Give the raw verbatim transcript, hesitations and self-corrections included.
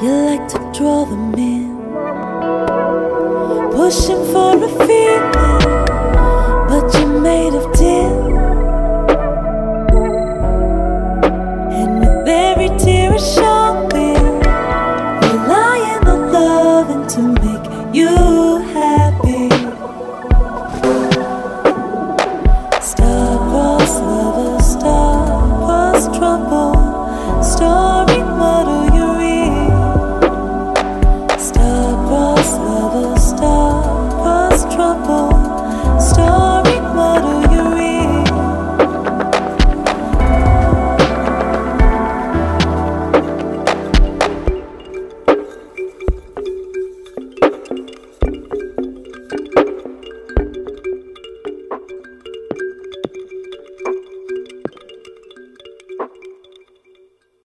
You like to draw them in, pushing for a feeling, but you're made of tin. And with every tear a shot,